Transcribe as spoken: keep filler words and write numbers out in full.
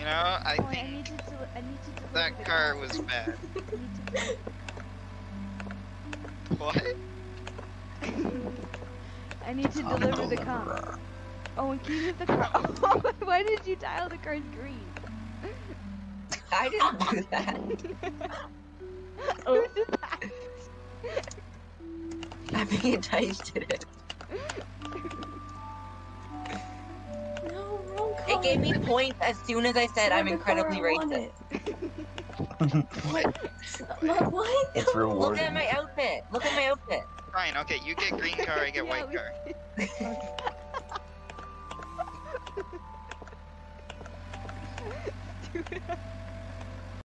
You know, I Oh, I need think to. Del I need to deliver that the car car. was bad. I need to deliver What? I need to I'm deliver the car. deliverer. Oh, and can you move the car? Oh, why did you tile the car's green? I didn't do that. Who did that? I mean, Tice did it. No, wrong car. It gave me points as soon as I said Not I'm the incredibly car I wanted. racist. What? What? What? It's Look rewarding. at my outfit. Look at my outfit. Fine, okay, you get green car, I get Yeah, white we- car. Dude.